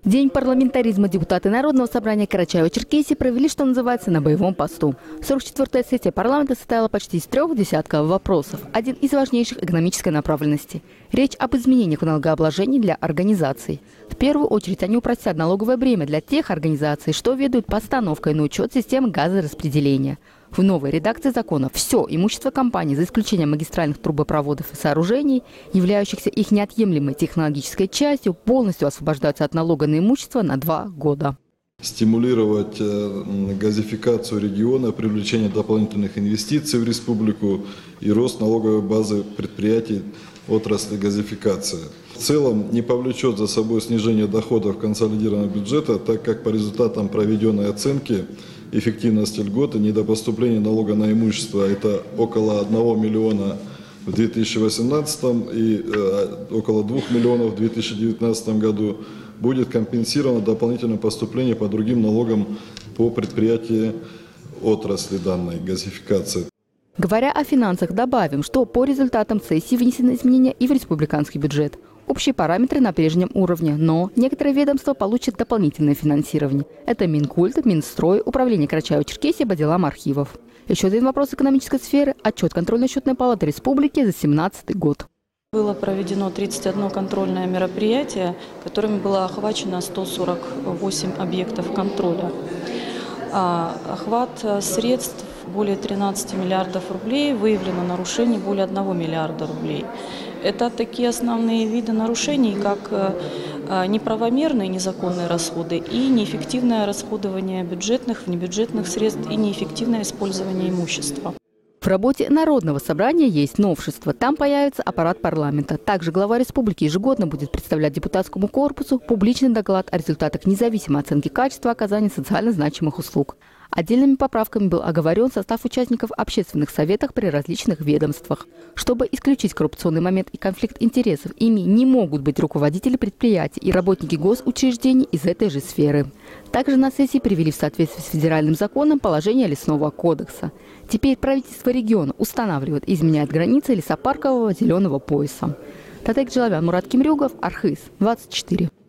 День парламентаризма депутаты Народного собрания Карачаево-Черкесии провели, что называется, на боевом посту. 44-я сессия парламента состояла почти из 3 десятков вопросов. Один из важнейших экономической направленности. Речь об изменениях в налогообложении для организаций. В первую очередь они упростят налоговое бремя для тех организаций, что ведут постановкой на учет системы газораспределения. В новой редакции закона все имущество компаний, за исключением магистральных трубопроводов и сооружений, являющихся их неотъемлемой технологической частью, полностью освобождаются от налога на имущество на 2 года. Стимулировать газификацию региона, привлечение дополнительных инвестиций в республику и рост налоговой базы предприятий отрасли газификации. В целом не повлечет за собой снижение доходов консолидированного бюджета, так как по результатам проведенной оценки эффективности льготы недопоступления налога на имущество – это около 1 миллиона в 2018 и около 2 миллионов в 2019 году – будет компенсировано дополнительное поступление по другим налогам по предприятиям отрасли данной газификации. Говоря о финансах, добавим, что по результатам сессии внесены изменения и в республиканский бюджет. Общие параметры на прежнем уровне, но некоторые ведомства получат дополнительное финансирование. Это Минкульт, Минстрой, Управление Карачаево-Черкесии по делам архивов. Еще один вопрос экономической сферы – отчет контрольно-счетной палаты республики за 2017 год. Было проведено 31 контрольное мероприятие, которыми было охвачено 148 объектов контроля. Охват средств более 13 миллиардов рублей, выявлено нарушений более 1 миллиарда рублей. Это такие основные виды нарушений, как неправомерные незаконные расходы и неэффективное расходование бюджетных, внебюджетных средств и неэффективное использование имущества. В работе Народного собрания есть новшество. Там появится аппарат парламента. Также глава республики ежегодно будет представлять депутатскому корпусу публичный доклад о результатах независимой оценки качества оказания социально значимых услуг. Отдельными поправками был оговорен состав участников общественных советов при различных ведомствах. Чтобы исключить коррупционный момент и конфликт интересов, ими не могут быть руководители предприятий и работники госучреждений из этой же сферы. Также на сессии привели в соответствии с федеральным законом положение Лесного кодекса. Теперь правительство региона устанавливает и изменяет границы лесопаркового зеленого пояса. Татек Джилавян, Мурат Кимрюгов, Архыз, 24.